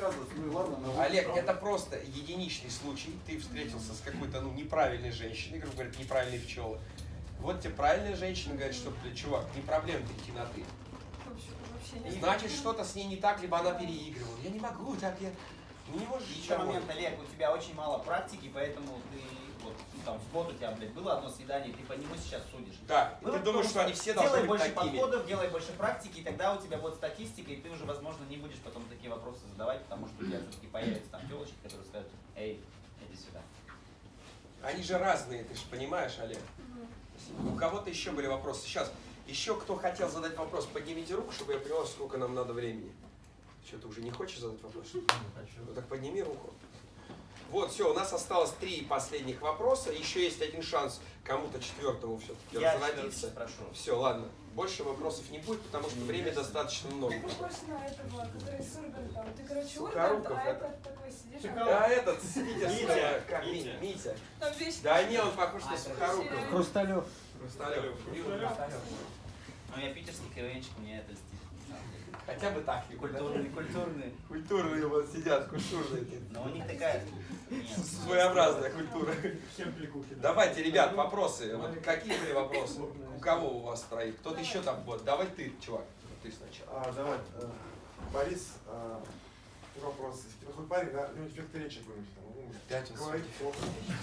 отказываться. Ну и ладно, но... Олег, это просто единичный случай. Ты встретился с какой-то неправильной женщиной, грубо говоря, неправильные пчелы. Вот тебе правильная женщина говорит, что, чувак, не проблема идти на ты. Значит, что-то с ней не так, либо она переигрывала. Я не могу так, я не можешь. Еще момент, Олег, у тебя очень мало практики, поэтому ты вот там в год у тебя, блядь, было одно свидание, ты по нему сейчас судишь. Да, и ты думаешь, что они все должны быть такими. Делай больше подходов, делай больше практики, и тогда у тебя будет статистика, и ты уже, возможно, не будешь потом такие вопросы задавать, потому что у тебя все-таки появятся там телочки, которые скажут: эй, иди сюда. Они же разные, ты же понимаешь, Олег? У кого-то еще были вопросы. Сейчас, еще кто хотел задать вопрос, поднимите руку, чтобы я понял, сколько нам надо времени. Что, ты уже не хочешь задать вопрос? Не хочу. Ну так подними руку. Вот, все, у нас осталось 3 последних вопроса. Еще есть один шанс кому-то четвертому все-таки разродиться. Все, ладно. Больше вопросов не будет, потому что времени достаточно много. Ты похож на этого, который с Ургантом. Ты, короче, Ургант, а этот такой сидишь. А этот, Митя, как Митя. Да не, он похож на Сухорукова. Хрусталев. Хрусталев. Ну я питерский КВНчик, мне это льстит. Хотя бы так. Культурные. Культурные вот сидят, культурные. Но у них такая... Своеобразная культура. Давайте, ребят, вопросы. Вот какие были вопросы? У кого у вас троих? Кто-то еще там? Вот, давай ты, чувак. Ты сначала. Давай. Борис, вопрос. Такой парень, да, у него дефекты речи какой-нибудь. Опять он говорит плохо.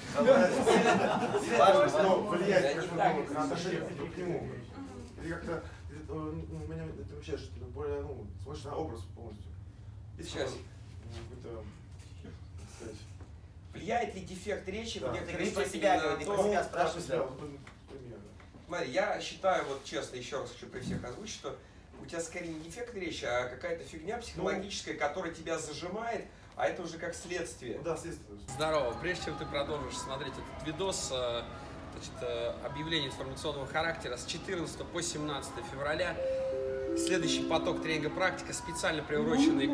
Важно. Но влияет на отношение к нему. Или как-то меня это вообще что-то более, смотришь на образ полностью. Сейчас. Влияет ли дефект речи? Да. Ты про себя говоришь, ты про себя спрашиваешь. Смотри, я считаю, вот честно, еще раз хочу при всех озвучить, что у тебя скорее не дефект речи, а какая-то фигня психологическая, которая тебя зажимает, а это уже как следствие. Да, следствие. Здорово. Прежде чем ты продолжишь смотреть этот видос, объявление информационного характера с 14 по 17 февраля. Следующий поток тренинга практика, специально приуроченный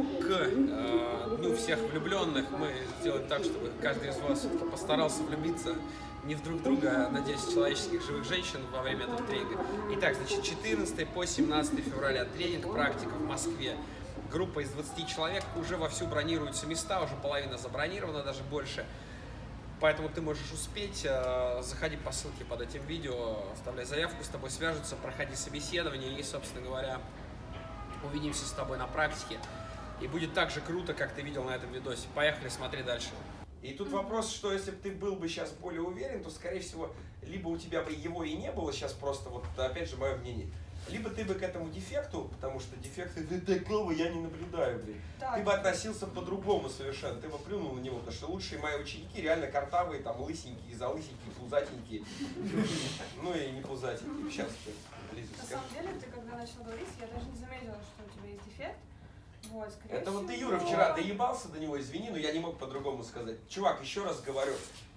к Дню всех влюбленных. Мы сделаем так, чтобы каждый из вас постарался влюбиться не в друг друга, а, надеюсь, в человеческих живых женщин во время этого тренинга. Итак, значит, 14 по 17 февраля тренинг практика в Москве. Группа из 20 человек, уже вовсю бронируются места, уже половина забронирована, даже больше. Поэтому ты можешь успеть, заходи по ссылке под этим видео, оставляй заявку, с тобой свяжутся, проходи собеседование и, собственно говоря, увидимся с тобой на практике. И будет так же круто, как ты видел на этом видосе. Поехали, смотри дальше. И тут вопрос, что если бы ты был бы сейчас более уверен, то, скорее всего, либо у тебя бы его и не было, сейчас просто, вот опять же, мое мнение, либо ты бы к этому дефекту, потому что дефекты такого я не наблюдаю, блин, ты бы относился по-другому совершенно, ты бы плюнул на него, потому что лучшие мои ученики реально картавые, там, лысенькие, залысенькие, пузатенькие, ну и не пузатенькие. Сейчас, Лиза, скажи. На самом деле, ты когда начал говорить, я даже не заметила, что у тебя есть дефект. Вот, это вот ты, Юра, вчера доебался до него, извини, но я не мог по-другому сказать. Чувак, еще раз говорю,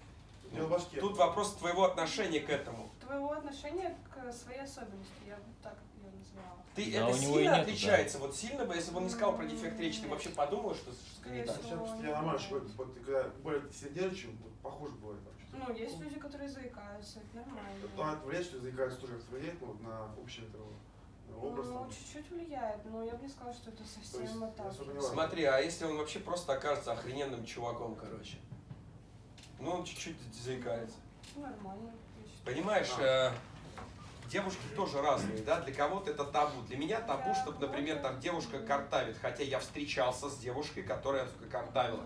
тут вопрос твоего отношения к этому. Твоего отношения к своей особенности, я вот так ее называла. Ты это сильно отличается? Вот сильно бы, если бы он не сказал про дефект речи, ты вообще подумала, что не так? Я нормально, что когда более сидячим, похуже бывает. Ну, есть люди, которые заикаются, это нормально. Это влияет, что заикаются тоже как-то влияет на общее образ? Ну, чуть-чуть влияет, но я бы не сказала, что это совсем вот так. Смотри, а если он вообще просто окажется охрененным чуваком, короче? Ну, он чуть-чуть заикается. Нормально. Понимаешь, девушки тоже разные, да? Для кого-то это табу. Для меня табу, чтобы, например, там девушка картавит. Хотя я встречался с девушкой, которая картавила.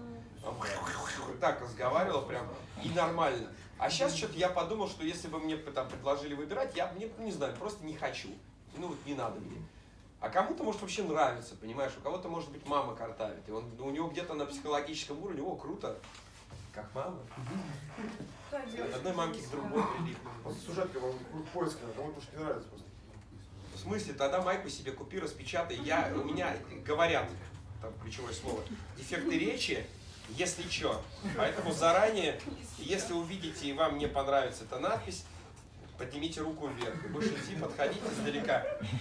Так разговаривала прям и нормально. А сейчас что-то я подумал, что если бы мне там предложили выбирать, я не знаю, просто не хочу. Ну вот не надо мне. А кому-то может вообще нравится, понимаешь? У кого-то может быть мама картавит. И у него где-то на психологическом уровне, круто. Как мама. От одной мамки к другой прилипнул. Сюжетка, поиска, кому-то уж не нравится просто. В смысле, тогда майку себе купи, распечатай. У меня говорят, там ключевое слово, дефекты речи, если что. Поэтому заранее, если увидите и вам не понравится эта надпись, поднимите руку вверх. И будешь идти, подходить издалека.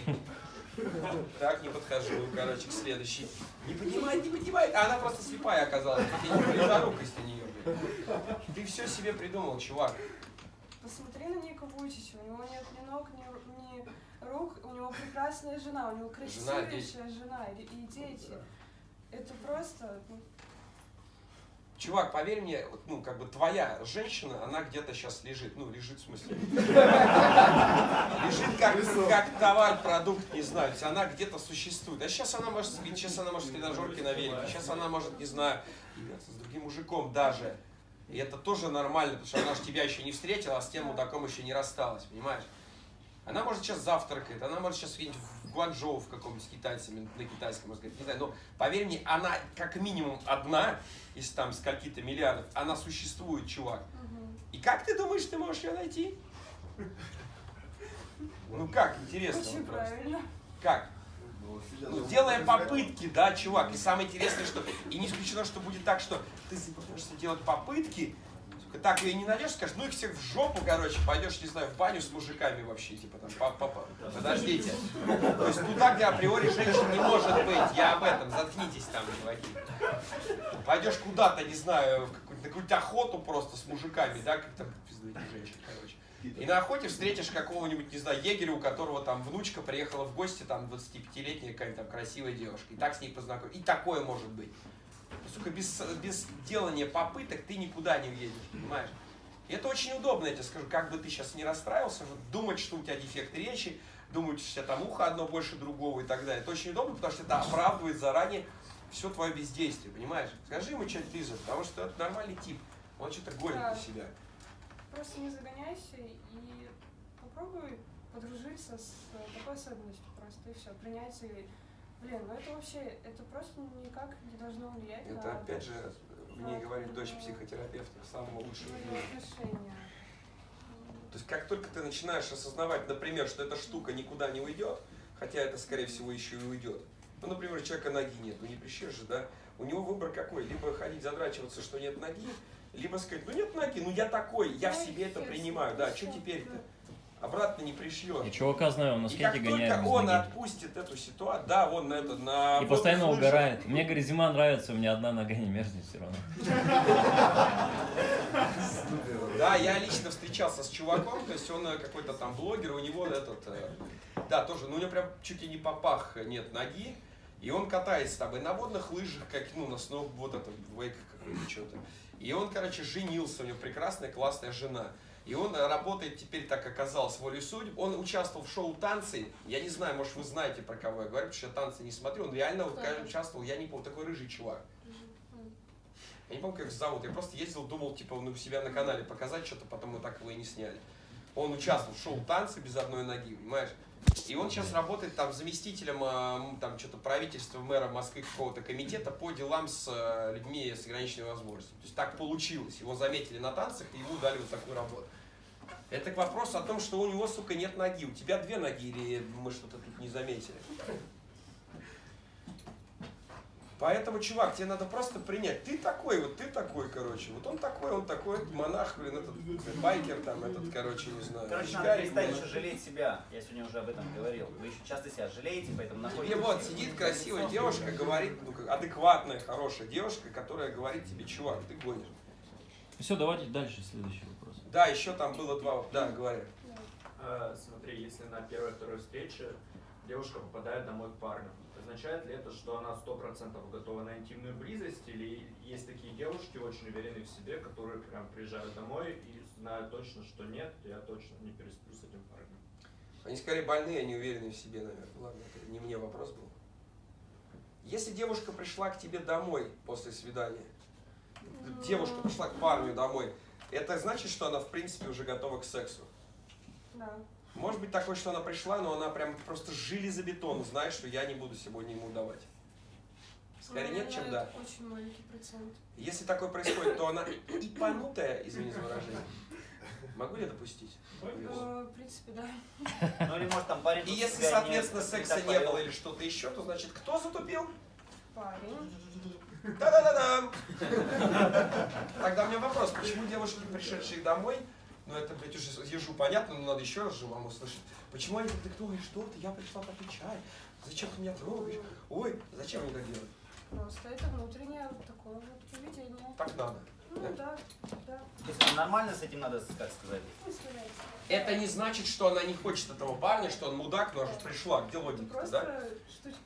Так, не подхожу, короче, к следующей. Не понимает. А она просто слепая оказалась. Ты не близорукость у нее, блин. Ты все себе придумал, чувак. Посмотри на Нику Вуйчича. У него нет ни ног, ни рук. У него прекрасная жена. У него красивейшая жена и дети. Это просто... Чувак, поверь мне, ну, как бы твоя женщина, она где-то сейчас лежит. Ну, лежит в смысле. Лежит как товар, продукт, не знаю. Она где-то существует. А сейчас она может спить, сейчас она может в тренажерке на велике, сейчас она может, не знаю, с другим мужиком даже. И это тоже нормально, потому что она же тебя еще не встретила, а с тем мудаком еще не рассталась, понимаешь? Она может сейчас завтракает, она может сейчас видеть в Гуанчжоу в каком-нибудь китайцами, на китайском, можно сказать, не знаю, но поверь мне, она как минимум одна из там скольки-то миллиардов, она существует, чувак. И как ты думаешь, ты можешь ее найти? Ну как, интересно. Очень правильно. Как? Ну, делая попытки, да, чувак. И самое интересное, что и не исключено, что будет так, что ты запрещаешься делать попытки, так ее не найдешь, скажешь, ну их всех в жопу, короче, пойдешь, не знаю, в баню с мужиками вообще, типа там, подождите. То есть, ну так априори женщин не может быть, я об этом, заткнитесь там, чуваки. Пойдешь куда-то, не знаю, на какую-то охоту просто с мужиками, да, как там, пиздуйте женщин, короче. И на охоте встретишь какого-нибудь, не знаю, егеря, у которого там внучка приехала в гости, там 25-летняя какая-то там красивая девушка, и так с ней познакомилась. И такое может быть. Сука, без делания попыток ты никуда не уедешь, понимаешь? И это очень удобно, я тебе скажу, как бы ты сейчас не расстраивался, думать, что у тебя дефект речи, думать, что у тебя там ухо одно больше другого и так далее. Это очень удобно, потому что это оправдывает заранее все твое бездействие, понимаешь? Скажи ему что-нибудь Лиза, потому что это нормальный тип, он что-то гонит на себя. Просто не загоняйся и попробуй подружиться с такой особенностью просто, и все, принять и... Блин, ну это вообще, это просто никак не должно влиять это, на... опять же, мне говорит дочь психотерапевта, самого лучшего. Отношения. То есть, как только ты начинаешь осознавать, например, что эта штука никуда не уйдет, хотя это, скорее всего, еще и уйдет. Ну, например, у человека ноги нет, ну не прищешь же, да? У него выбор какой? Либо ходить задрачиваться, что нет ноги, либо сказать, ну нет ноги, ну я такой, я в себе это принимаю, да, что теперь-то? Обратно не пришьешь. Я чувака знаю, он на скейте гоняет без ноги. И как только он отпустит эту ситуацию, да, он на и постоянно угорает. Мне, говорит, зима нравится, у меня одна нога не мерзнет все равно. Да, я лично встречался с чуваком, то есть он какой-то там блогер, у него да, тоже, ну у него прям чуть ли не по пах нет ноги, и он катается там и на водных лыжах, как, ну, на сноуборд, вот это, вейках какой-то, что-то. И он, короче, женился, у него прекрасная, классная жена. И он работает теперь, так оказалось, волей судеб. Он участвовал в шоу «Танцы». Я не знаю, может, вы знаете, про кого я говорю, потому что я танцы не смотрю. Он реально участвовал, я не помню, такой рыжий чувак. Я не помню, как его зовут. Я просто ездил, думал, типа, у себя на канале показать что-то, потом мы так его и не сняли. Он участвовал в шоу «Танцы» без одной ноги, понимаешь? И он сейчас работает там заместителем там что-то правительства, мэра Москвы какого-то комитета по делам с людьми с ограниченными возможностями. То есть так получилось. Его заметили на танцах и ему дали вот такую работу. Это к вопросу о том, что у него, сука, нет ноги. У тебя две ноги или мы что-то тут не заметили? Поэтому, чувак, тебе надо просто принять. Ты такой, короче. Вот он такой, монах, блин, этот байкер там, этот, короче, не знаю. Короче, надо перестать еще жалеть себя. Я сегодня уже об этом говорил. Вы еще часто себя жалеете, поэтому находите... Тебе вот сидит красивая девушка, говорит, ну, адекватная, хорошая девушка, которая говорит тебе, чувак, ты гонишь. Все, давайте дальше, следующий вопрос. Да, еще там было два, да, говори. Смотри, если на первой-второй встрече девушка попадает домой к парню, означает ли это, что она 100% готова на интимную близость, или есть такие девушки, очень уверенные в себе, которые прям приезжают домой и знают точно, что нет, я точно не пересплю с этим парнем? Они скорее больные, они уверены в себе, наверное. Ладно, это не мне вопрос был. Если девушка пришла к тебе домой после свидания, девушка пришла к парню домой, это значит, что она в принципе уже готова к сексу? Да. Может быть такое, что она пришла, но она прям просто железобетон знает, что я не буду сегодня ему давать. Скорее нет, чем да. Очень маленький процент. Если такое происходит, то она ипанутая, извини за выражение. Могу ли допустить? В принципе, да. Ну или может там парень... И если, соответственно, секса не было или что-то еще, то значит, кто затупил? Парень. Да-да-да-да! Тогда у меня вопрос, почему девушки, пришедшие домой, ну это, блядь, уже ежу понятно, но надо еще раз же вам услышать. Почему они так, ой, что ты, я пришла попить чай, зачем ты меня трогаешь? Ой, зачем они так делают? Просто это внутреннее такое вот поведение. Так надо. Ну да, да. То есть нормально с этим надо, как сказать? Это не значит, что она не хочет этого парня, что он мудак, но она же пришла, где логика, Просто да? штучки такие же.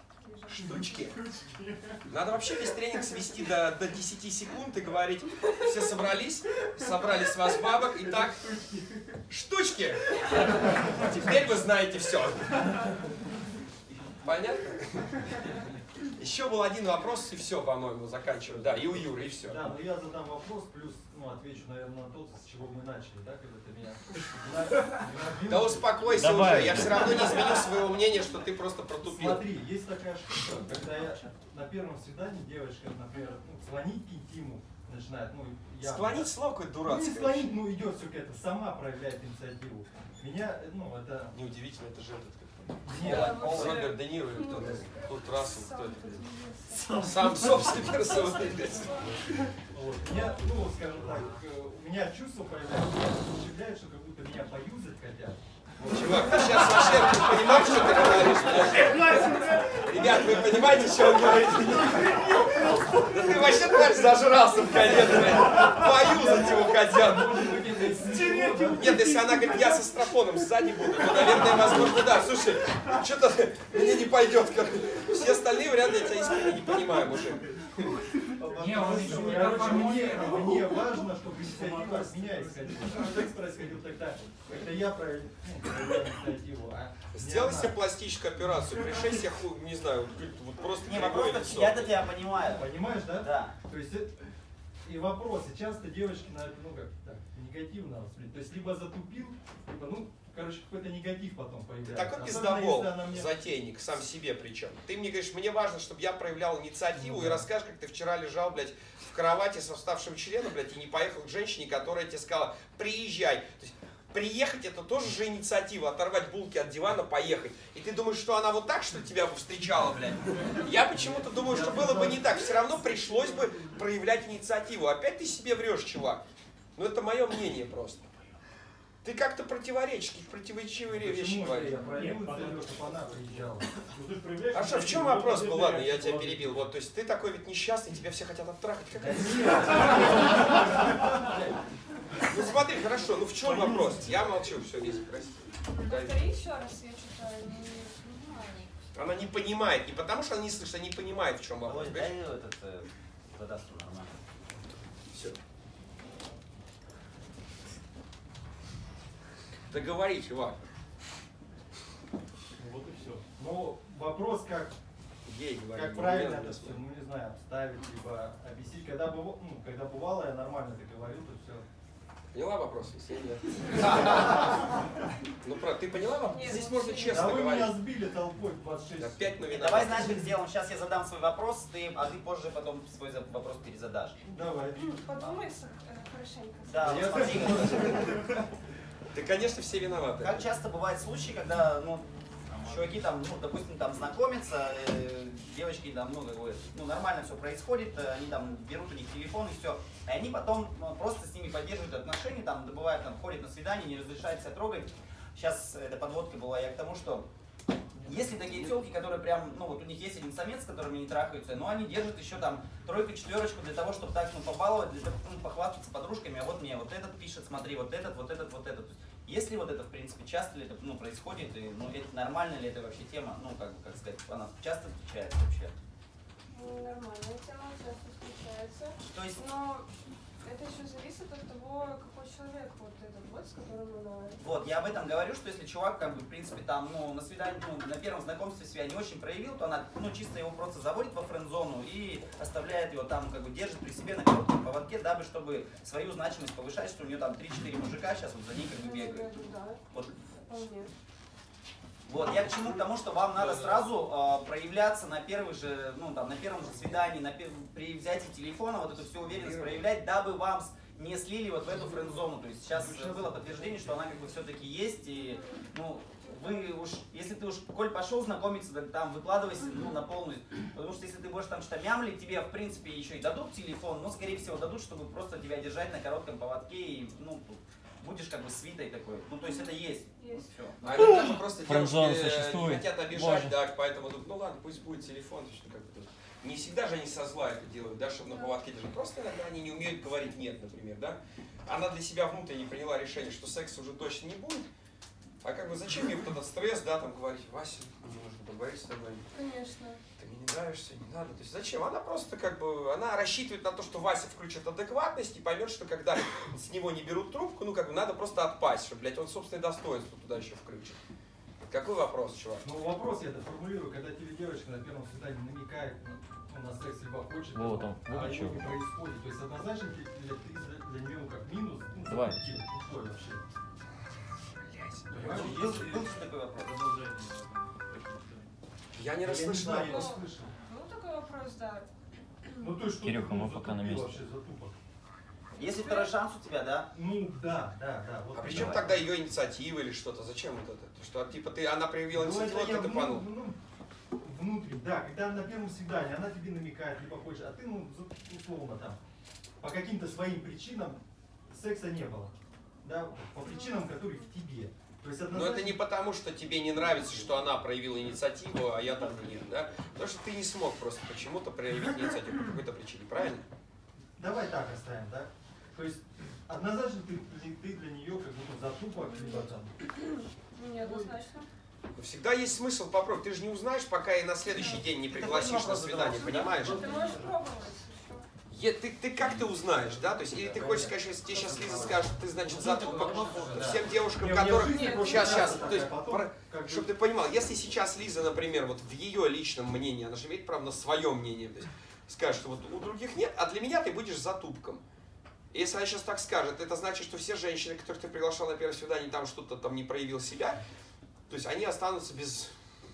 Штучки. Надо вообще весь тренинг свести до 10 секунд и говорить, все собрались, собрали с вас бабок, итак, штучки. Теперь вы знаете все. Понятно? Еще был один вопрос, и все, по-моему, заканчиваем. Да, и у Юры, и все. Да, но я задам вопрос, плюс отвечу, наверное, на тот, с чего мы начали, да, когда ты меня... Да успокойся Давай. уже, я все равно не изменю своего мнения, что ты просто протупил. Смотри, есть такая штука, когда я на первом свидании девочка, например, звонить к интиму начинает, я... Склонить слово какое-то дурацкое. Не склонить, идет все какая-то, сама проявляет инициативу. Меня, это... Неудивительно, это же этот Нет, Роберт Де Ниро или кто-то, Курт Рассел, кто это? Сам. Сам собственный персонаж. Вот. Меня, скажем так, у меня чувство появляется, ощущает, что как будто меня поюзать хотят. Чувак, ты сейчас вообще не понимаешь, что ты говоришь? Ребят, вы понимаете, что он говорит? Да ты вообще, тварь, зажрался в конец, блядь. Поюзать его хотят. Нет, если она говорит, я со стропоном сзади буду, то, наверное, возможно, да. Слушай, что-то мне не пойдет. Все остальные варианты я тебя искренне не понимаю уже. Мне важно, чтобы инициатива от меня исходила. Секс происходил тогда, когда я проявлял инициативу. Сделай себе пластическую операцию, пришей себе, не знаю, вот просто Не, кривое вопрос, лицо. я-то тебя понимаю. Понимаешь, да? Да. То есть, и вопросы. Часто девочки на это, негативно воспринимают. То есть, либо затупил, либо, какой-то негатив потом появляется. Такой пиздобол, затейник, сам себе причем. Ты мне говоришь, мне важно, чтобы я проявлял инициативу и расскажешь, как ты вчера лежал, блядь, в кровати со вставшим членом, блядь, и не поехал к женщине, которая тебе сказала, приезжай. То есть, приехать это тоже же инициатива, оторвать булки от дивана, поехать. И ты думаешь, что она вот так, что тебя бы встречала, блядь? Я почему-то думаю, что было бы не так. Все равно пришлось бы проявлять инициативу. Опять ты себе врешь, чувак. Ну это мое мнение просто. Ты как-то противоречишь, какие-то противоречивые вещи говоришь. А что, в чем вопрос был? Ладно, я тебя перебил. Вот, то есть ты такой ведь несчастный, тебя все хотят оттрахать. Как это? Ну смотри, хорошо, в чем вопрос? Я молчу, все, Лиза, прости. Повтори еще раз, я что-то не понимаю. Она не понимает, не потому что она не слышит, а не понимает, в чем вопрос. Дай задаст нормально. Все. Договори, чувак. Вот и все. Вопрос, как правильно это все, не знаю, обставить, либо объяснить. Когда бывало, я нормально это говорил, то все. Поняла вопрос? Если нет. Ты поняла вопрос? Здесь можно честно говорить. говорить. Да вы меня сбили толпой 26. Опять мы виноваты. Давай, знаешь, как сделаем? Сейчас я задам свой вопрос, а ты позже потом свой вопрос перезадашь. Давай. Подумай хорошенько. Да, смотри. Ты, конечно, все виноваты. Как часто бывают случаи, когда, чуваки там, допустим, там знакомятся, девочки там, нормально все происходит, они там берут у них телефон и все, и они потом просто с ними поддерживают отношения, там, добывают, там, ходят на свидание, не разрешают себя трогать. Сейчас эта подводка была я к тому, что есть ли такие телки, которые прям, у них есть один самец, с которыми они трахаются, но они держат еще там тройку-четверочку для того, чтобы так, побаловать, для того, похвастаться подружками, а вот мне вот этот пишет, смотри, вот этот. Если вот это, в принципе, часто ли это происходит, и, это нормально ли это вообще тема, как сказать, она часто встречается вообще? Нормальная тема, часто встречается. То есть... Но это еще зависит от того, какой человек с которым он... Вот, я об этом говорю, что если чувак, в принципе, там, на свидании, на первом знакомстве себя не очень проявил, то она, чисто его просто заводит во френд-зону и оставляет его там, держит при себе на коротком поводке, дабы, чтобы свою значимость повышать, что у нее там 3-4 мужика сейчас вот за ней бегают. Да, вот. Вполне. Вот, я к чему? К тому, что вам надо сразу проявляться на первых же, на первом же свидании, при взятии телефона, вот эту всю уверенность проявлять, дабы вам не слили вот в эту френд-зону. То есть сейчас было подтверждение, что она все-таки есть, и, вы уж, если ты уж, коль пошел знакомиться, да, там выкладывайся, на полную, потому что если ты будешь там что-то мямлить, тебе, в принципе, еще и дадут телефон, но, скорее всего, дадут, чтобы просто тебя держать на коротком поводке, и, будешь свитой такой. То есть это есть. Все. А иногда просто Френд-зона девушки существует. не хотят обижать, да, поэтому думают, ладно, пусть будет телефон. Не всегда же они со зла это делают, да, чтобы на поводке держать. Просто иногда они не умеют говорить нет, например, да. Она для себя внутренне приняла решение, что секса уже точно не будет. А зачем ей вот этот стресс, да, там говорить, Вася, мне нужно говорить с тобой. Конечно. Ты мне не нравишься, не надо. То есть зачем? Она просто как бы, она рассчитывает на то, что Вася включит адекватность и поймет, что когда с него не берут трубку, ну как бы надо просто отпасть, что, блядь, он собственное достоинство туда еще включит. Какой вопрос, чувак? Ну вопрос я это формулирую, когда тебе девочка на первом свидании намекает на секс, либо хочет, Вот он, а выключил. его не происходит. То есть однозначно ты для нее как минус, ну, Давай. Твой вообще. Понимаешь, был же такой вопрос. Я не Я не расслышал. знаю, я Ну, расслышал. Был такой вопрос, да. Ну то есть что Кирюха, ты, мы ну, пока на затупил месте. вообще, затупок. Если второй шанс у тебя, да? Ну да. Вот А при чем Давай. тогда ее инициатива или что-то? Зачем вот это? Что типа она проявила Ну, инициативу, это а я ты тупанул. внутренне, да, когда на первом свидании она тебе намекает, либо хочет, а ты, ну, условно там, по каким-то своим причинам секса не было. Да, по причинам, которые в тебе. То есть Но это не потому, что тебе не нравится, что она проявила инициативу, а я там нет, да? Потому что ты не смог просто почему-то проявить инициативу по какой-то причине, правильно? Давай так оставим, да? То есть однозначно ты для нее как бы затупок, либо там. Ну, неоднозначно. Но всегда есть смысл попробовать. Ты же не узнаешь, пока и на следующий день не пригласишь на свидание, понимаешь? Ты можешь пробовать еще. Ты как ты узнаешь, да? То есть, или ты хочешь сказать, что если тебе сейчас Лиза скажет, что ты, значит, затупок, то всем девушкам, которых... Сейчас, то есть, чтобы ты понимал, если сейчас Лиза, например, вот в ее личном мнении, она же имеет право на свое мнение, то есть, скажет, что вот у других нет, а для меня ты будешь затупком. И если она сейчас так скажет, это значит, что все женщины, которых ты приглашал на первое свидание, там что-то там не проявил себя, то есть они останутся без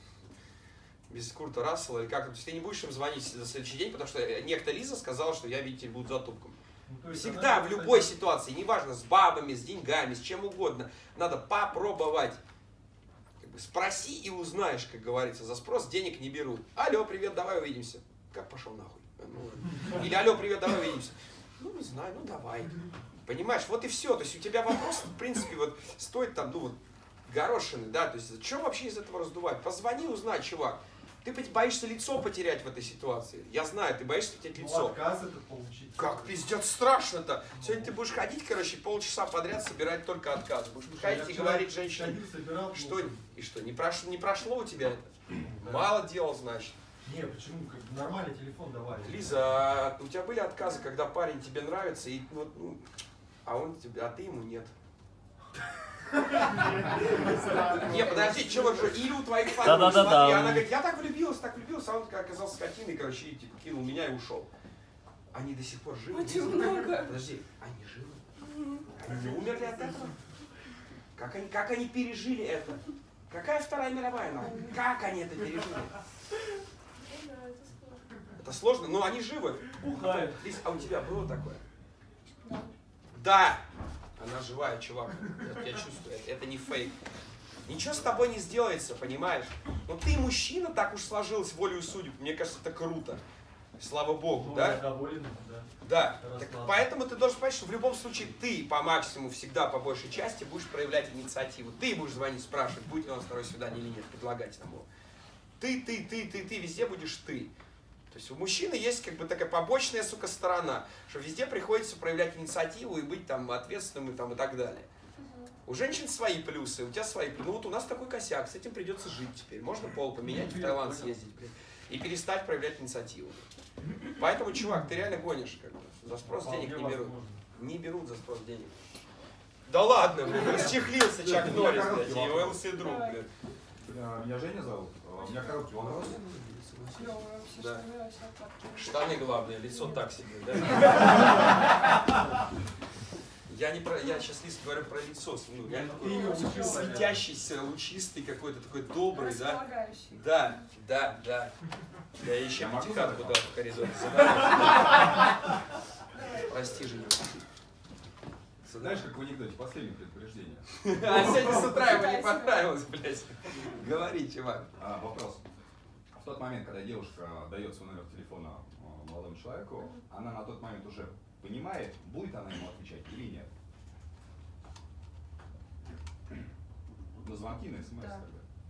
Курта Рассела или как-то. То есть ты не будешь им звонить на следующий день, потому что некто Лиза сказала, что я, видите, буду затупком. Ну, Всегда, в любой ситуации, неважно, с бабами, с деньгами, с чем угодно, надо попробовать. Как бы спроси и узнаешь, как говорится. За спрос денег не берут. Алло, привет, давай увидимся. Как пошел нахуй? Ну, или алло, привет, давай увидимся. Ну, не знаю, ну давай. Понимаешь, вот и все. То есть у тебя вопрос, в принципе, вот стоит там, ну вот, горошины, да, то есть что вообще из этого раздувать? Позвони, узнай, чувак. Ты боишься лицо потерять в этой ситуации. Я знаю, ты боишься потерять лицо. Ну, отказ этот получить. Как пиздец страшно-то. Сегодня ты будешь ходить, короче, полчаса подряд собирать только отказ. Будешь ходить и говорить женщине, что, и что, не прошло у тебя это? Да. Мало дел, значит. Не, почему? Как бы нормальный телефон давали. Лиза, а у тебя были отказы, когда парень тебе нравится, и вот, ну, а ты ему нет? Не, подожди, чего же, или у твоих подруг, смотри, она говорит, я так влюбилась, а он оказался скотиной, короче, и типа кинул меня и ушел. Они до сих пор живы? Очень много. Подожди, они живы? Они не умерли от этого? Как они пережили это? Какая Вторая мировая нахуй? Как они это пережили? Это сложно, но они живы. Бухают. Лиз, а у тебя было такое? Да. Да! Она живая, чувак. Я чувствую, это не фейк. Ничего с тобой не сделается, понимаешь? Но ты мужчина, так уж сложилось волею судеб. Мне кажется, это круто. Слава Богу, Ну, да? я доволен, да. Да. Это Так расслабно. поэтому ты должен понять, что в любом случае ты по максимуму всегда по большей части будешь проявлять инициативу. Ты будешь звонить, спрашивать, будет ли у нас второе свидание или нет, предлагать нам его. Ты везде будешь ты. То есть у мужчины есть как бы такая побочная, сука, сторона, что везде приходится проявлять инициативу и быть там ответственным и, там, и так далее. У женщин свои плюсы, у тебя свои плюсы. Ну вот у нас такой косяк, с этим придется жить теперь. Можно пол поменять, в Таиланд съездить, блин, и перестать проявлять инициативу. Поэтому, чувак, ты реально гонишь, как бы. За спрос денег не берут. Не берут за спрос денег. Да ладно, блин, расчехлился Чак Норрис, блядь, и его лысый друг, блядь. Меня Женя зовут. У меня короткий вопрос. Клёвый вообще, Да. штаны вообще отталкивают. Штаны главное, лицо так себе, да? Я сейчас, Лиз, говорю про лицо. Ну, я такой светящийся, лучистый какой-то, такой добрый, да? Располагающий. Да. Я еще пятихатку дал в коридоре. Прости, Женя. Знаешь, как в анекдоте, последнее предупреждение. А сегодня с утра ему не понравилось, блядь. Говори, чувак. Вопрос. В тот момент, когда девушка дает свой номер телефона молодому человеку, она на тот момент уже понимает, будет она ему отвечать или нет. На звонки, на смс. Да.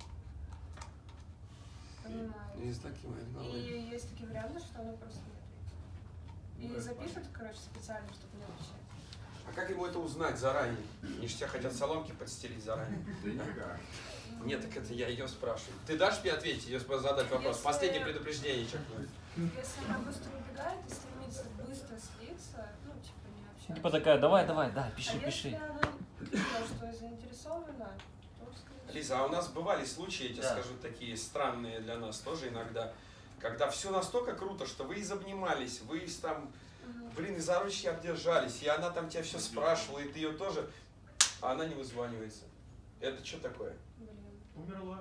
Понимаю. Есть такие моменты. И есть такие варианты, что она просто не ответит. И запишет, короче, специально, чтобы не отвечать. А как ему это узнать заранее? Они же тебя хотят соломки подстелить заранее. Да никак. Нет, так это я ее спрашиваю. Ты дашь мне ответить, ее задать вопрос? Если- Последнее предупреждение чекнуть. Если она быстро убегает и стремится быстро слиться, ну, типа, не общаться. Типа такая, давай, давай, да, пиши, А если пиши. она видно, что заинтересована, то, скорее Лиза, а у нас бывали случаи, я тебе Да. скажу, такие странные для нас тоже иногда, когда все настолько круто, что вы изобнимались, вы там, блин, и за ручки обдержались, и она там тебя все спрашивала, и ты ее тоже, а она не вызванивается. Это что такое? Блин. Умерла.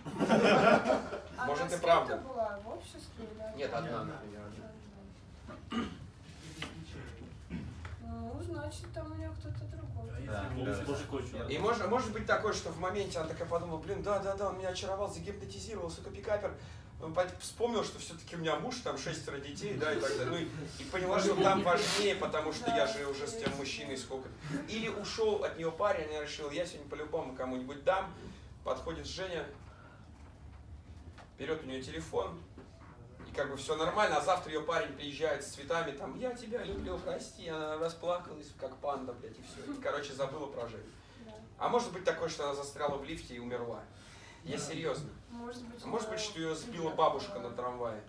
А Может, она и с правда. кем-то была в обществе? Или Нет, одна, Нет. например. Ну, значит, там у нее кто-то другой. Да. И может быть такое, что в моменте она такая подумала, блин, да, он меня очаровал, загипнотизировал, сука, пикапер. Он вспомнил, что все-таки у меня муж, там 6 детей, да, и так далее. Ну, и поняла, что там важнее, потому что я же уже с тем мужчиной сколько. Или ушел от нее парень, она решила, я сегодня по-любому кому-нибудь дам. Подходит Женя, берет у нее телефон, и как бы все нормально, а завтра ее парень приезжает с цветами, там, я тебя люблю, прости, она расплакалась, как панда, блядь, и все. И, короче, забыла про Женю. Да. А может быть такое, что она застряла в лифте и умерла. Я серьезно. Может быть, А может быть, что ее сбила бабушка на трамвае.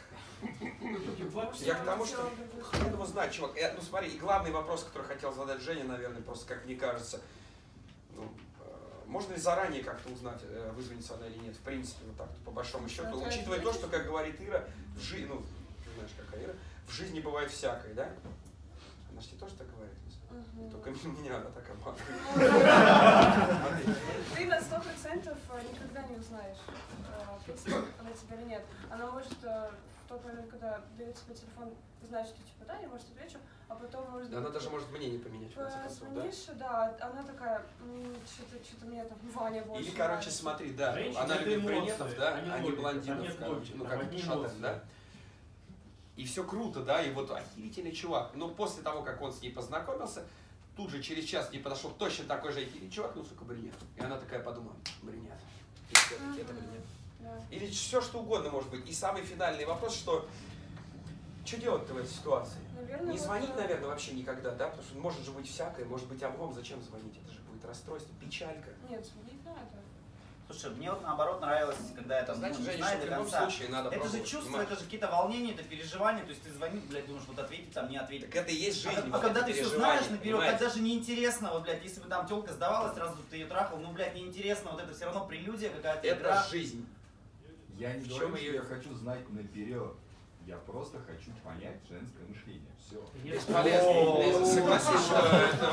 Я к тому, что хрен его знает, чувак. Ну смотри, и главный вопрос, который хотел задать Женя, наверное, просто как мне кажется, ну, можно ли заранее как-то узнать, вызвонится она или нет, в принципе, вот так, по большому счету, учитывая то, что, как говорит Ира, в жизни, ну, ты знаешь, какая Ира, в жизни бывает всякое, да? Она же тебе тоже так говорит? Мгм. Только меня она так обманывает. Ты на 100% никогда не узнаешь, ответит она тебе или нет. Она может в тот момент, когда дает тебе телефон, знать, что типа да, я может отвечу, а потом может... Да, она даже может мнение поменять, в конце концов, да? Звонишь, да, она такая, что-то мне там Ваня больше Или, короче, нравится. смотри, да, Женщины она это любит эмоции, брюнетов, да, а не а не логика, блондинов, там нет короче, логики, ну там как одни шатен, эмоции. да? И все круто, да, и вот охерительный чувак. Но после того, как он с ней познакомился, тут же через час к ней подошел точно такой же охерительный чувак, ну, сука, брюнет. И она такая подумала, брюнет. И все-таки это брюнет. Да. Или все, что угодно может быть. И самый финальный вопрос, что делать-то в этой ситуации? Наверное, Не вот, звонить, наверное, вообще никогда, да? Потому что может же быть всякое, может быть облом, зачем звонить? Это же будет расстройство, печалька. Нет, звонить надо. Слушай, мне вот наоборот нравилось, когда я там Знаете, не Женя, знаю что до в любом конца. случае надо Это же пробовать, чувство, понимаешь? это же какие-то волнения, это переживания. То есть ты звонишь, блядь, думаешь, вот ответить, там не ответить. Так это и есть жизнь. А вот когда это ты все переживание, знаешь наперед, понимаете? так даже неинтересно, вот, блядь, если бы там телка сдавалась, сразу ты ее трахал, ну, блядь, неинтересно, вот это все равно прелюдия какая-то, Это игра. жизнь. Я не В говорю, чем что ее- я хочу знать наперед. Я просто хочу понять женское мышление. Все. Бесполезно. Лиза, согласись, что это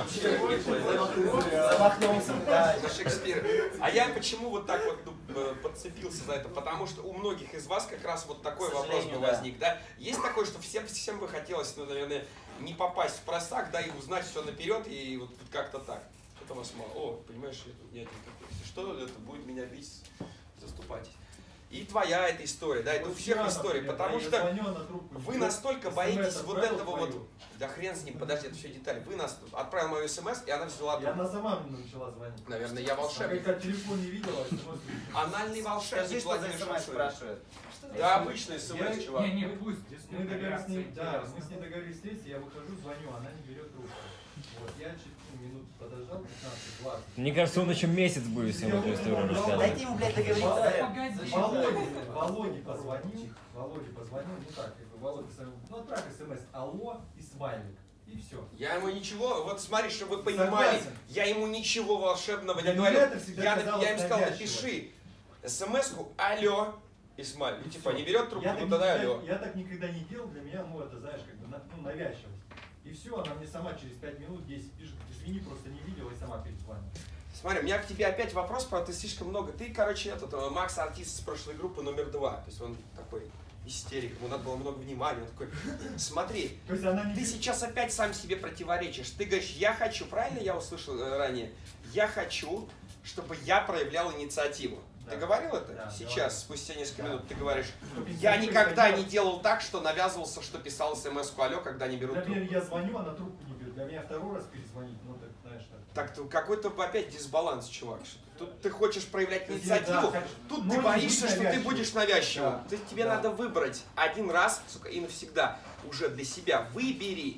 вообще Замахнулся, да. за Шекспира. А я почему вот так вот подцепился за это? Потому что у многих из вас как раз вот такой К вопрос бы сожалению, да. возник, да? Есть такое, что всем бы хотелось, ну, наверное, не попасть в просак, да, и узнать все наперед, и вот как-то так. Что-то у вас мало. О, понимаешь, это у меня если что, это будет меня бить, заступайтесь. И твоя эта история, да, это у всех история, потому что вы настолько боитесь вот этого вот, да хрен с ним, подожди, это все детали. Вы нас отправил мою смс, и она взяла И она трубку. сама мне начала звонить. Наверное, я волшебник. Как телефон не видела, Анальный Скажи, волшебник что за Владимир смс Шамшурин. спрашивает. Что Да, обычный смс, Я- чувак. Не, пусть. Мы договорились с ней, да, мы с ней договорились встретиться, я выхожу, звоню, она не берет трубку. Вот, я чуть минут подождал, 15-20. Мне кажется, он еще месяц будет всем эту историю рассказывать. Дайте ему, блядь, договориться. Володе позвонил, ну так, как бы Володя, ну отправь смс, алло и смайлик, и все. Я ему ничего, вот смотри, чтобы вы понимали, Согласен. я ему ничего волшебного Для не меня говорил. это всегда Я казалось ему сказал, навязчиво. напиши смс-ку алло, Исмаиль. Ну, типа, не берет трубку, Я ну так тогда никогда- алло. Я так никогда не делал, для меня, ну это, знаешь, как бы ну, навязчивость. И все, она мне сама через 5 минут 10 пишет, извини, просто не видела и сама перезвонила. Смотри, у меня к тебе опять вопрос, правда, ты слишком много. Ты, короче, Макс артист с прошлой группы номер 2. То есть он такой истерик, ему надо было много внимания. Он такой, смотри, То есть она не ты сейчас опять сам себе противоречишь. Ты говоришь, я хочу, правильно я услышал ранее? Я хочу, чтобы я проявлял инициативу. Да. Ты говорил это? Да, Сейчас, говорил. спустя несколько Да. минут, ты говоришь, Чтобы я инициатива никогда исходила- не делал так, что навязывался, что писал смс-ку алло, когда не берут Например, трубку. я звоню, она трубку не берет. Для меня второй раз перезвонить, ну так, знаешь, так. Так, какой-то опять дисбаланс, чувак. Тут ты хочешь проявлять То есть, инициативу, да, тут но ты не боишься, быть что ты навязчивым. будешь навязчивым. Да. Тебе Да. надо выбрать один раз, сука, и навсегда, уже для себя. Выбери.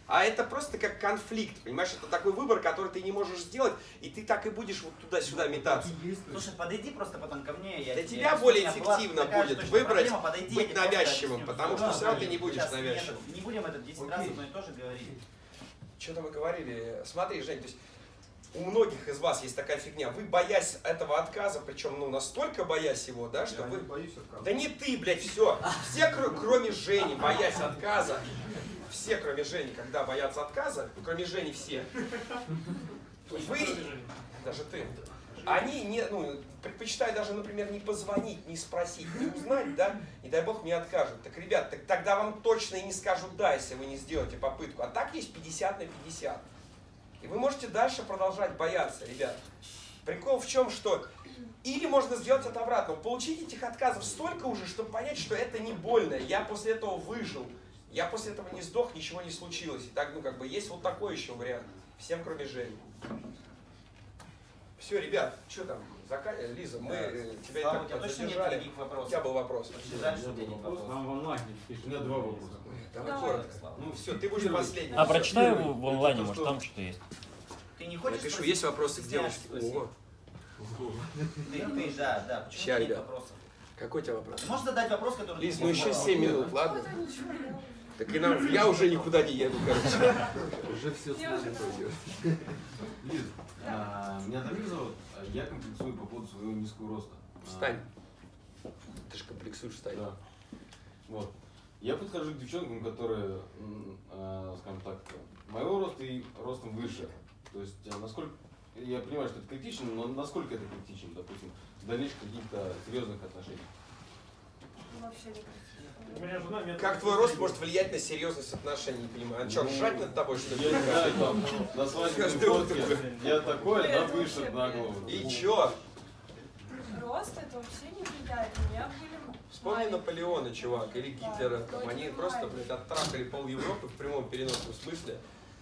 А это просто как конфликт, понимаешь? Это такой выбор, который ты не можешь сделать, и ты так и будешь вот туда-сюда метаться. Слушай, подойди просто потом ко мне. Для тебя более эффективно будет выбрать быть навязчивым, потому что все равно ты не будешь навязчивым. Не будем это 10 раз одно и то же говорить. Что-то мы говорили. Смотри, Жень, то есть у многих из вас есть такая фигня. Вы, боясь этого отказа, причем ну, настолько боясь его, да, что вы... Да не ты, блядь, все. Все, кроме Жени, боясь отказа. Все, кроме Жени, когда боятся отказа, кроме Жени все. Вы, даже ты, они не, ну, предпочитают даже, например, не позвонить, не спросить, не узнать, да, не дай бог мне откажут. Так, ребят, так тогда вам точно и не скажут да, если вы не сделаете попытку. А так есть 50 на 50. И вы можете дальше продолжать бояться, ребят. Прикол в чем, что или можно сделать это обратно. Получить этих отказов столько уже, чтобы понять, что это не больно. Я после этого выжил. Я после этого не сдох, ничего не случилось. И так, ну, как бы, есть вот такой еще вариант. Всем, кроме Жени. Все, ребят, что там? Лиза, мы тебя и так задержали. У тебя был вопрос. Нам в онлайне пишут. У меня 2 вопроса. Давай коротко. Ну все, ты будешь последний. А прочитай в онлайне, может там что-то есть. Ты не хочешь напишу, есть вопросы к девушке? О. Ты, да. Почему Ща, нет ребят. вопросов? Какой у тебя вопрос? Ты можешь задать вопрос, который... Лиз, ну еще 7 минут, ладно? Так и нам, я уже никуда не еду, короче. Уже все с нами пойдет. Лиз, меня Дамир зовут, я комплексую по поводу своего низкого роста. Встань. Ты же комплексуешь, встань. Да. Вот. Я подхожу к девчонкам, которые, скажем так, моего роста и ростом выше. То есть, насколько, я понимаю, что это критично, но насколько это критично, допустим, в дальнейших каких-то серьезных отношениях? Вообще не критично. Как твой рост может влиять на серьезность отношений, не понимаю? А что, ржать над тобой, что ли? Я не знаю, там, на свадебной фотке, я такой, она выше на голову. И чё? Рост это вообще не влияет. У меня были... Вспомни Наполеона, чувак, или Гитлера. Там, они просто, блядь, оттрахали пол Европы в прямом переносном смысле.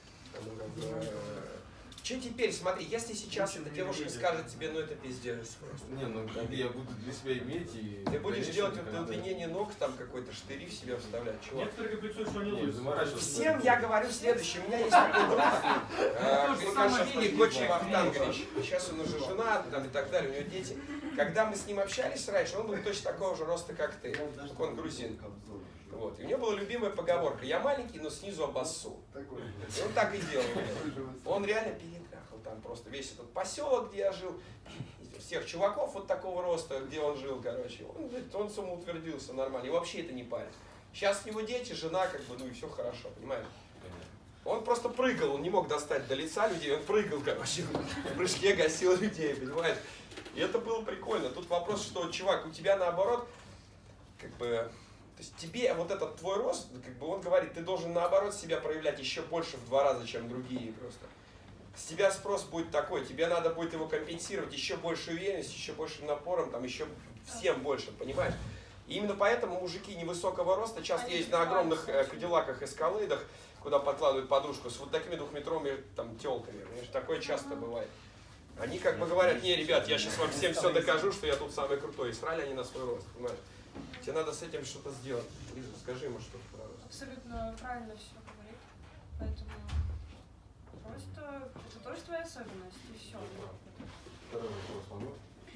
Че теперь, смотри, если сейчас эта девушка скажет тебе, ну это пиздец просто. Не, ну я буду для себя иметь и... Ты будешь делать вот удлинение ног, там какой-то штыри в себя вставлять, чувак. Некоторые комплексуют, что они лысые. Всем я говорю следующее. У меня есть такой друг, Григашвили Гочи Вахтангович. Сейчас он уже женат там, и так далее, у него дети. Когда мы с ним общались раньше, он был точно такого же роста, как ты. Только он грузин. Вот. И у него была любимая поговорка: я маленький, но снизу обоссу. И он так и делал. Он реально перетрахал там просто весь этот поселок, где я жил. Всех чуваков вот такого роста, где он жил, короче. Он самоутвердился нормально. И вообще это не парит. Сейчас у него дети, жена, как бы, ну и все хорошо, понимаешь? Он просто прыгал, он не мог достать до лица людей, он прыгал, короче, в прыжке гасил людей, понимаешь? И это было прикольно. Тут вопрос, что, чувак, у тебя наоборот, как бы, то есть тебе вот этот твой рост, как бы он говорит, ты должен наоборот себя проявлять еще больше в 2 раза, чем другие просто. С тебя спрос будет такой, тебе надо будет его компенсировать еще больше уверенностью, еще большим напором, там еще всем больше, понимаешь? И именно поэтому мужики невысокого роста часто ездят на огромных кадиллаках, эскалейдах, куда подкладывают подушку с вот такими 2-метровыми там телками. Понимаешь? Такое часто бывает. Они как бы говорят: не, ребят, я сейчас вам всем все докажу, что я тут самый крутой. И срали они на свой рост, понимаешь? Тебе надо с этим что-то сделать. Лиза, скажи ему что-то про рост. Абсолютно правильно все говорит. Поэтому просто это тоже твоя особенность, и все. Второй вопрос могу?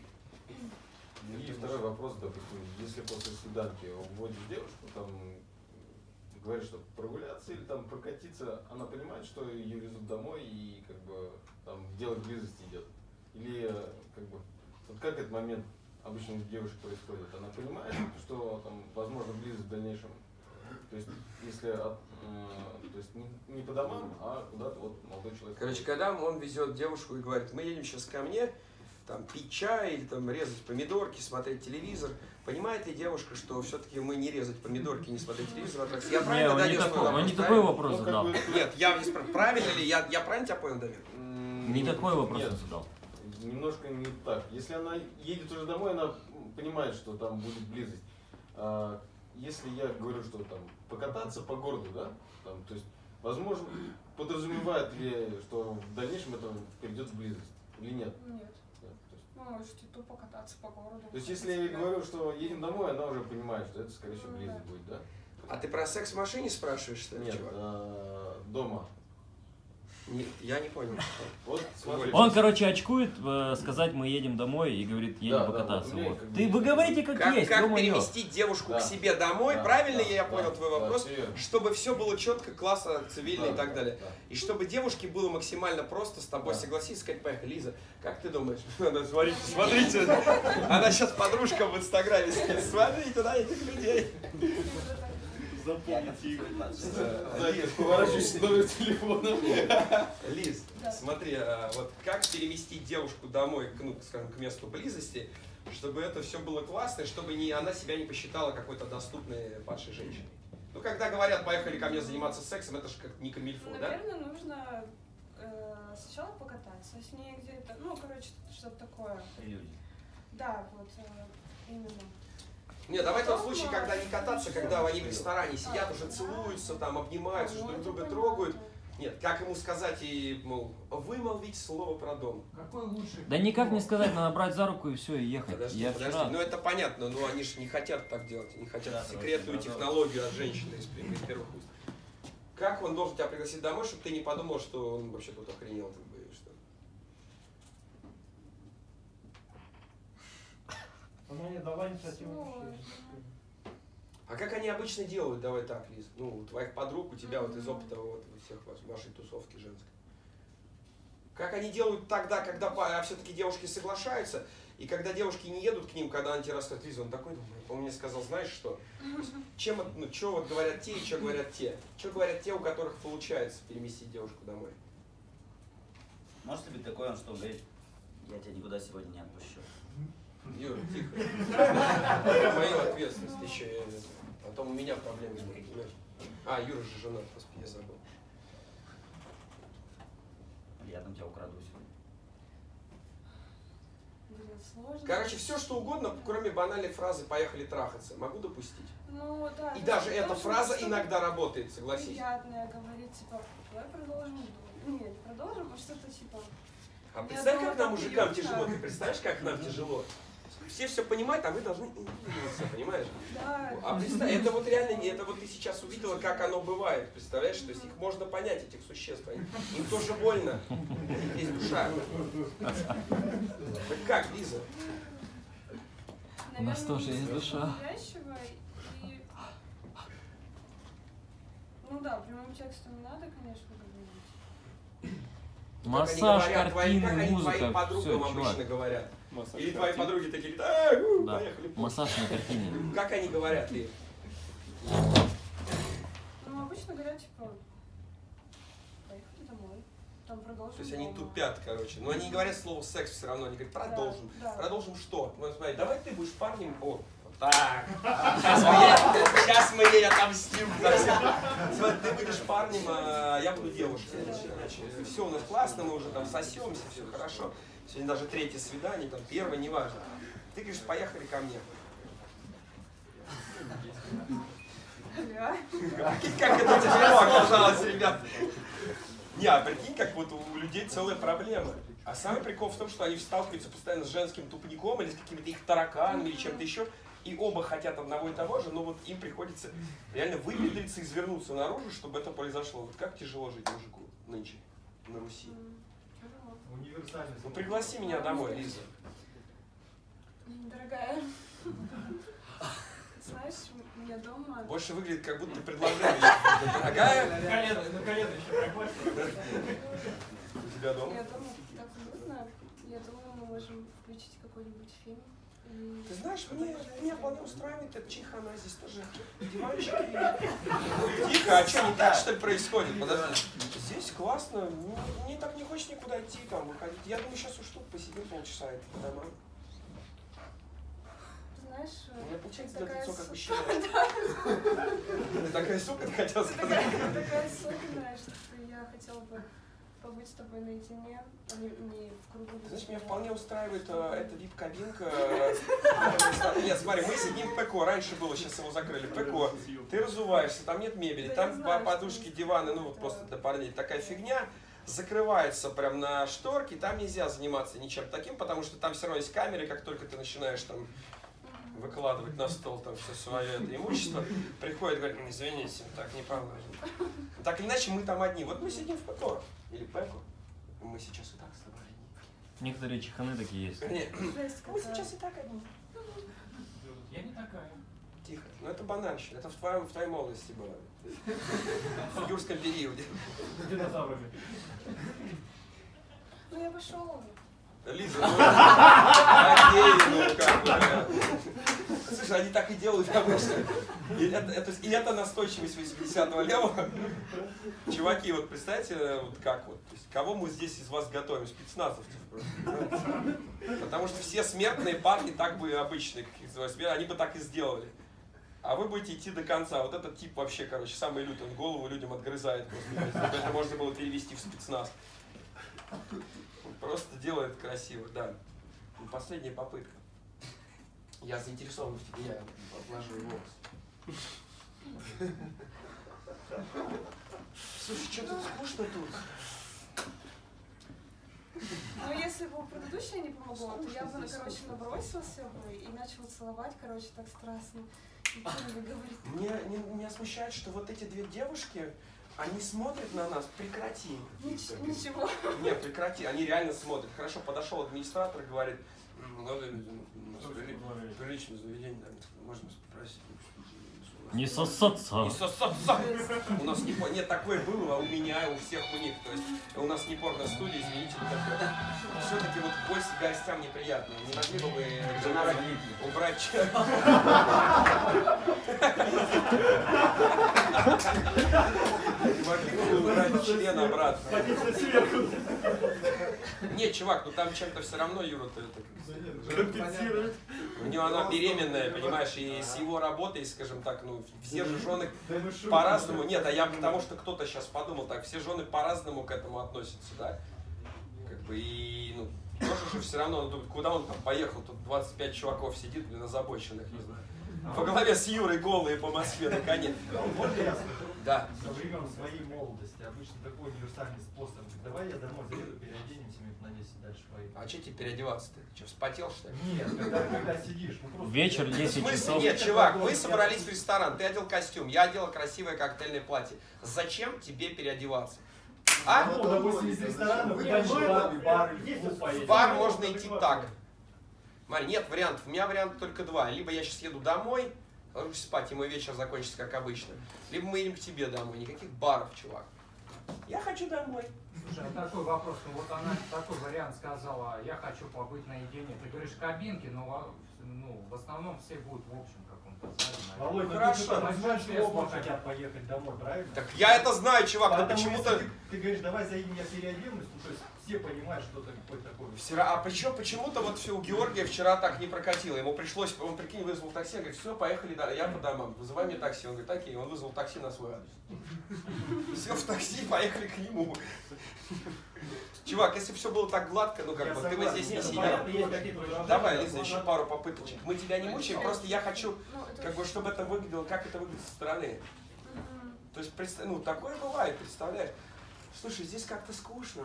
И второй вопрос, допустим, если после свиданки вводишь девушку, там, говоришь, что прогуляться или там прокатиться, она понимает, что ее везут домой и как бы там дело к близости идет? Или как бы, вот как этот момент обычно у девушек происходит? Она понимает, что там возможно близость в дальнейшем? То есть, если то есть не по домам, а куда-то вот молодой человек. Короче, когда он везет девушку и говорит: мы едем сейчас ко мне, там, пить чай или там резать помидорки, смотреть телевизор. Понимает ли девушка, что все-таки мы не резать помидорки, не смотреть телевизор? Я правильно донес свой вопрос? Он не такой вопрос задал. Нет, я не спрашиваю, правильно ли? Я правильно тебя понял, Дамир? Не такой вопрос он задал. Немножко не так. Если она едет уже домой, она понимает, что там будет близость. Если я говорю, что там покататься по городу, да, там, то есть, возможно, подразумевает ли, что в дальнейшем это придет в близость или нет? Нет. Вы можете тупо кататься по городу. То есть, если я говорю, что едем домой, она уже понимает, что это, скорее всего, близость будет, да? А ты про секс в машине спрашиваешь, что ли, Нет, чувак? дома. Я не понял. Вот, смотри. Он, короче, очкует, сказать, мы едем домой, и говорит, едем Да, покататься. да, Вот. как Вы бы- говорите, как есть, Как ё-моё. переместить девушку к себе домой, Да, правильно да, я да, понял твой да, вопрос? всё верно. Чтобы все было четко, классно, цивильно Да, и так да, далее. да. И чтобы девушке было максимально просто с тобой Да. согласиться, сказать, поехали, Лиза, как ты думаешь? Смотрите, она сейчас подружка в Инстаграме сидит, смотрите на этих людей. Запомните их. Поворачивайся номер телефона. Лиз, смотри, вот как переместить девушку домой, ну, скажем, к месту близости, чтобы это все было классно, и чтобы она себя не посчитала какой-то доступной падшей женщиной. Ну, когда говорят, поехали ко мне заниматься сексом, это же как не камильфо, да? Наверное, нужно сначала покататься с ней где-то, ну, короче, что-то такое. Да, вот именно. Нет, давай тот случай, когда не кататься, когда они в ресторане сидят, уже целуются, там, обнимаются, уже друг друга трогают. Нет, как ему сказать и, мол, вымолвить слово про дом? Какой лучший? Да никак не сказать, надо брать за руку и все, и ехать. Подожди, Я подожди, вчера... ну это понятно, но они же не хотят так делать, они хотят Да, секретную короче, технологию от женщины из первых уст. Как он должен тебя пригласить домой, чтобы ты не подумал, что он вообще тут охренел, как бы, что? Она не дала инициативу. Сложно. А как они обычно делают, давай так, Лиз, ну, у твоих подруг, у тебя вот из опыта вот, у всех вашей тусовки женской. Как они делают тогда, когда все-таки девушки соглашаются, и когда девушки не едут к ним, когда они тебе рассказывают, Лиза, он такой, он мне сказал, знаешь что, чем, ну, что вот говорят те и что говорят те? Что говорят те, у которых получается переместить девушку домой? Может ли быть такое, что он говорит, я тебя никуда сегодня не отпущу? Юра, тихо. Мою ответственность еще, а то у меня проблемы с ним, понимаешь? А, Юра же женат, господи, я забыл. Я там тебя украду сегодня. Блин, сложно. Короче, все что угодно, кроме банальной фразы «поехали трахаться», могу допустить. Ну, да. И то даже есть эта должен фраза что-то иногда работает, согласись. приятное говорить, типа, давай продолжим. Нет, продолжим, а что-то типа. А Я представь, думала, как нам, так мужикам, приятно. тяжело. Ты представляешь, как нам тяжело? Все понимают, а мы должны двигаться, понимаешь? Да. А представь, это вот реально, это вот ты сейчас увидела, как оно бывает, представляешь? То есть их можно понять, этих существ. Им тоже больно. Есть душа. Так как, Лиза? У нас Наверное, тоже есть душа. навязчиво и... Ну да, прямым текстом не надо, конечно, говорить. Массаж, как картины, они твоим музыка, подругам все, обычно чувак. говорят? Массаж Или твои картин. подруги такие, Да. поехали. Массаж на картине. Как они говорят, Ли? Ну, обычно говорят, типа, поехали домой, там продолжим. То есть они дома. тупят, короче. Но они не говорят слово секс все равно, они говорят, продолжим. Да. Продолжим что? Ну, смотри, давай ты будешь парнем. О, вот так. Сейчас мы ей отомстим. Смотри, ты будешь парнем, а я буду девушкой. Все у нас классно, мы уже там сосемся, все хорошо. Сегодня даже третье свидание, там первое, неважно. Ты говоришь, поехали ко мне. Да. Как это тяжело оказалось, ребят. Не, а прикинь, как вот у людей целая проблема. А самый прикол в том, что они сталкиваются постоянно с женским тупником или с какими-то их тараканами или чем-то еще. И оба хотят одного и того же, но вот им приходится реально выпендриться, извернуться наружу, чтобы это произошло. Вот как тяжело жить мужику нынче на Руси. Тяжело. Универсальность. Ну пригласи меня домой, Лиза. Дорогая, знаешь, у меня дома... Больше выглядит, как будто предложение. Дорогая, На колено еще проходит. у тебя У дома? меня дома так уютно. Я думаю, мы можем включить какой-нибудь фильм. И... Ты знаешь, меня вполне устраивает эта чиха, здесь тоже диванчики. Тихо, а что, не так что ли происходит? Подожди. Здесь классно, мне так не хочется никуда идти, там, выходить. Я думаю, сейчас уж тут посидим полчаса, это по домам. Знаешь, У меня получается такая лицо как су- мужчина. Ты такая сука, ты хотел сказать. такая особенная, что я хотела бы побыть с тобой наедине, а не в кругу. Знаешь, меня вполне устраивает эта вип-кабинка. Нет, смотри, мы сидим в ПКО, раньше было, сейчас его закрыли. ПКО, ты разуваешься, там нет мебели, Да, там я знаю, подушки, что диваны, ну вот да. просто для парней такая фигня. Закрывается прям на шторке, там нельзя заниматься ничем таким, потому что там все равно есть камеры, как только ты начинаешь там выкладывать на стол там все свое это имущество, приходит, говорит, извините, так не положено. Так или иначе, мы там одни. Вот мы сидим в ПЭКО или ПЭКО, мы сейчас и так с тобой одни. Некоторые чеханы такие есть. Нет, мы сейчас и так одни. Я не такая. Тихо. Ну это банальщина. Это в твоей молодости было. В юрском периоде. С динозаврами. Ну я пошел. Лиза, ну окей, ну как бы. Слушай, они так и делают обычно. И это настойчивость 80-го левого. Чуваки, вот представьте, вот как вот. То есть, кого мы здесь из вас готовим? Спецназовцев просто. Потому что все смертные парни так бы обычные, они бы так и сделали. А вы будете идти до конца. Вот этот тип вообще, короче, самый лютый. Он голову людям отгрызает просто. Это можно было перевести в спецназ. Он просто делает красиво, да. Последняя попытка. Я заинтересован в тебе, я отложу волосы. Слушай, что тут скучно тут? Ну, если бы предыдущее не помогло, то я бы, короче, набросился бы и начал целовать, короче, так страстно. Меня смущает, что вот эти две девушки, они смотрят на нас, прекрати. Ничего. Нет, прекрати, они реально смотрят. Хорошо, подошел администратор и говорит, приличное заведение, можно попросить. Не сосаться. Не сосаться. У нас нет, такое было, а у меня, у всех у них. То есть у нас не порно-студия, извините, такое. Все-таки вот гости гостям неприятно. Не могли бы вы убрать человека? Не могли бы вы убрать член обратно? Нет, чувак, ну там чем-то все равно Юра-то это у него она беременная, понимаешь, и с его работой, скажем так, ну, все же жены по-разному. Нет, а я потому что кто-то сейчас подумал так, все жены по-разному к этому относятся, да? Как бы и, ну, тоже же все равно, он думает, куда он там поехал, тут 25 чуваков сидит, блин, озабоченных, не знаю. Во главе с Юрой голые по Москве, наконец. Можно я скажу? Да. Со времен своей молодости обычно такой универсальный способ. Давай я домой заеду, переоденемся минут на 10, дальше поедем. А что тебе переодеваться-то? Что, вспотел, что ли? Нет, когда сидишь, ну просто... Вечер 10 часов. Нет, чувак, вы собрались в ресторан, ты одел костюм, я одела красивое коктейльное платье. Зачем тебе переодеваться? А? Ну, допустим, из ресторана вы дальше бар, в бар можно идти так. Марь, нет вариантов. У меня вариант только два. Либо я сейчас еду домой, ложусь спать, и мой вечер закончится как обычно. Либо мы едем к тебе домой. Никаких баров, чувак. Я хочу домой. Слушай, а такой вопрос. Ну вот она такой вариант сказала, я хочу побыть наедине. Ты говоришь кабинки, но ну, в основном все будут в общем каком-то зале. Володь, ну хорошо. Ты знаешь, что оба хотят поехать домой, правильно? Так я это знаю, чувак, но Поэтому почему-то... Ты говоришь, давай заедем, я переоденусь, ну то есть все понимают, что ты какой-то такой. А почему-то вот все у Георгия вчера так не прокатило. Ему пришлось, он, прикинь, вызвал такси, говорит, все, поехали, я по домам, вызывай мне такси. Он говорит, окей, он вызвал такси на свой адрес. Все в такси, поехали к нему. Чувак, если бы все было так гладко, ну как бы, ты бы здесь не сидел. Давай, Лиза, еще пару попыточек. Мы тебя не мучаем, просто я хочу, как бы, чтобы это выглядело, как это выглядит со стороны. То есть, ну, такое бывает, представляешь? Слушай, здесь как-то скучно.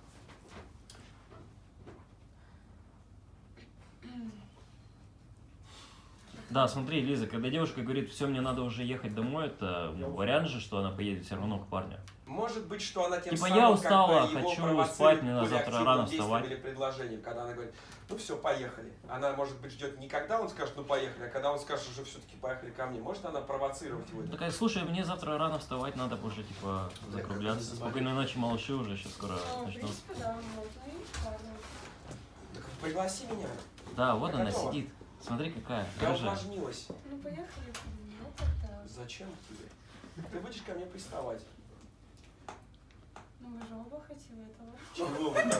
Да, смотри, Лиза, когда девушка говорит, все, мне надо уже ехать домой, это вариант же, что она поедет все равно к парню. Может быть, что она тем типа, самым я устала, как бы его хочу спать, мне надо более завтра активным рано действием вставать. или предложением, когда она говорит, ну все, поехали. Она, может быть, ждет не когда он скажет, ну поехали, а когда он скажет, уже все-таки поехали ко мне. Может она провоцировать его? Такая, слушай, мне завтра рано вставать, надо уже, типа, закругляться. Спокойной ночи, малыши, уже сейчас скоро Ну, в начнут. принципе, да, можно и парня. Так пригласи меня. Да, вот Я она готова. сидит. Смотри, какая. Я рыжая. увлажнилась. Ну, поехали. Ну, тогда. Зачем тебе? Ты будешь ко мне приставать. Ну, мы же оба хотим этого. Чего вы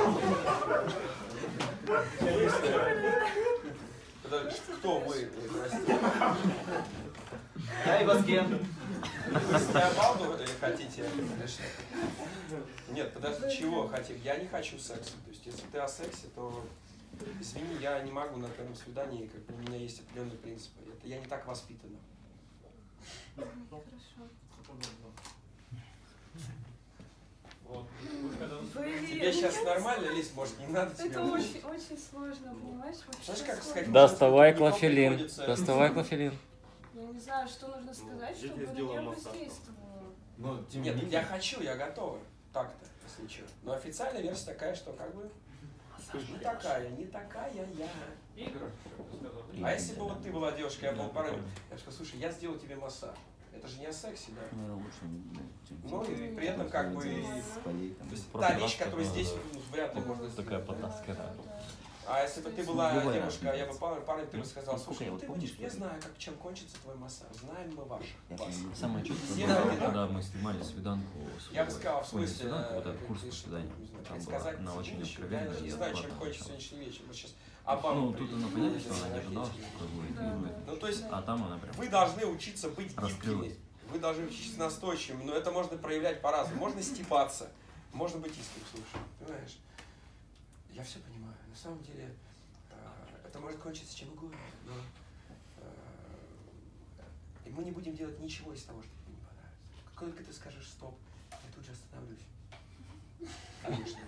там? Подожди, кто вы? Простите. Я и Вазген. Вы себя балду хотите? Нет, подожди, чего хотим? Я не хочу секса. То есть, если ты о сексе, то извини, я не могу на первом свидании, как бы у меня есть определенные принципы. Это я не так воспитана. Хорошо. Вот. Вы когда Поверь, Тебе сейчас нормально, Лиз, может, не надо тебе? это очень, очень сложно, понимаешь? Вообще Знаешь, как сложно. сказать? Доставай Никому клофелин. приходится- Доставай клофелин. Я не знаю, что нужно сказать, я чтобы тебе на сделаю нее массаж. воздействовало. Но, тем не Нет, менее, я хочу, я готова. Так-то, если что. Но официальная версия такая, что как бы не такая, не такая я. Игорь, А если бы вот ты была девушка, я был парень, я бы сказал, слушай, я сделаю тебе массаж. Это же не о сексе, да? Ну и при этом как бы... То есть та вещь, которая здесь ну, вряд ли можно Такая сделать. потаская. А если бы ты была девушка, а я бы парень, ты бы сказал, Насколько слушай, я ну вот ты помню, будешь, что я ли? знаю, как, чем кончится твой массаж, знаем мы ваших вас. Самое чувство Все было, равно, да? когда мы снимали свиданку. Я бы сказал, в Ой, не смысле, свиданку, вот этот курс по свиданию. Там была предсказать она очень будущее. откровенная. Я не и знаю, чем адекватная кончится начала. сегодняшний вечер. Мы сейчас Обама Ну, тут она понятно, что она не ожидала, что такое будет. Да. Ну, то есть, А там она прям вы должны учиться быть раскрылась. гибкими. Вы должны учиться настойчивыми, но это можно проявлять по-разному. Можно стебаться, можно быть искренним, слушай, понимаешь? Я все понимаю. На самом деле, это может кончиться чем угодно, но и мы не будем делать ничего из того, что тебе не понравится. Как только ты скажешь стоп, я тут же остановлюсь. Конечно.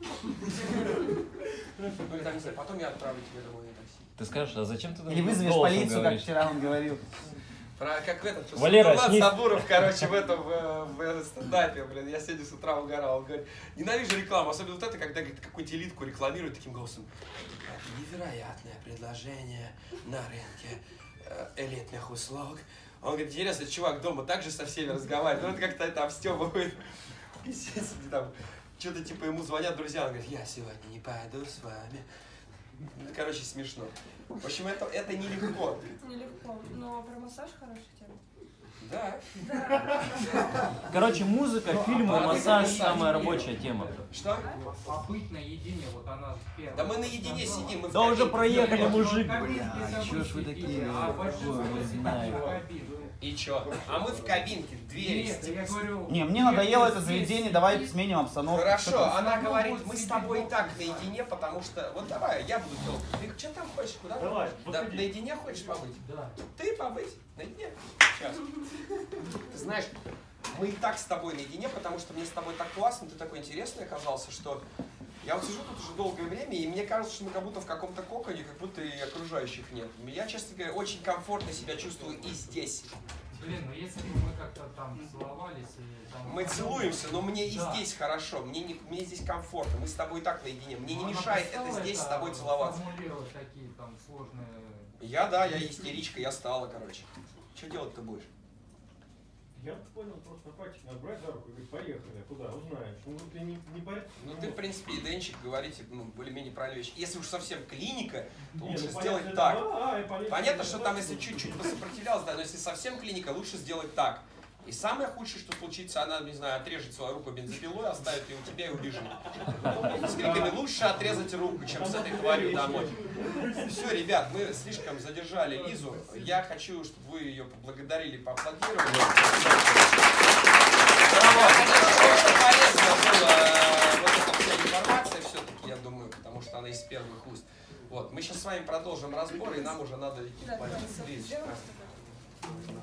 Ну, и там, не знаю, потом я отправлю тебя домой на такси. Ты скажешь, а зачем ты Или вызовешь голосом полицию, как говоришь? вчера он говорил. Как этот, Валера, Влад снизь. Сабуров, короче, в этом в стендапе, блин, я сегодня с утра угорал, он говорит, ненавижу рекламу, особенно вот это, когда говорит, какую-нибудь элитку рекламируют таким голосом. Это невероятное предложение на рынке элитных услуг. Он говорит, интересно, чувак дома также со всеми разговаривает, ну это как-то это обстебывает. Там, что-то типа ему звонят друзья, он говорит, я сегодня не пойду с вами. Короче, смешно. В общем, это нелегко. Нелегко, но про массаж хорошая тема. Да. Короче, музыка, фильмы, массаж – самая рабочая тема. Что? Побыть наедине, вот она первая. Да мы наедине сидим, мы в Да уже кабинке. проехали, мужик. Бля, чё ж вы такие, не знаю. И чё? А мы в кабинке, двери Нет, я говорю... Не, мне надоело это заведение, давай сменим обстановку. Хорошо, она говорит, мы с тобой и так наедине, потому что... Вот давай, я буду долго. Ты что там хочешь? Куда? Давай, Да, выходи. наедине хочешь побыть? Да. Ты побыть наедине? Сейчас. Ты знаешь, мы и так с тобой наедине, потому что мне с тобой так классно, ты такой интересный оказался, что... Я вот сижу тут уже долгое время, и мне кажется, что мы как будто в каком-то коконе, как будто и окружающих нет. Я, честно говоря, очень комфортно себя чувствую и здесь. Блин, ну если бы мы как-то там целовались и там... Мы целуемся, но мне и Да. здесь хорошо, мне здесь комфортно, мы с тобой и так наедине. Мне не Ну, она мешает это перестала здесь с тобой целоваться. формулировать такие там сложные... Я истеричка, я стала, короче. Что делать ты будешь? Я понял, просто на практике надо брать за руку и говорить, поехали, куда, узнаешь. Ну, ты не порядок. Ну ты, в принципе, и Денчик, говорите, ну, более-менее правильные вещи. Если уж совсем клиника, то Не, лучше ну, сделать понятно, так. да, и полезно, Понятно, и что там, полезно. если чуть-чуть посопротивлялась, да, но если совсем клиника, лучше сделать так. И самое худшее, что случится, она, не знаю, отрежет свою руку бензопилой, оставит ее у тебя и убежит. С криками лучше отрезать руку, чем с этой тварью домой. Все, ребят, мы слишком задержали Лизу. Я хочу, чтобы вы ее поблагодарили, поаплодировали. Очень полезно было вот эта вся информация все-таки, я думаю, потому что она из первых уст. Вот, мы сейчас с вами продолжим разбор, и нам уже надо идти Да, по давай, Лизе. сделаем с тобой.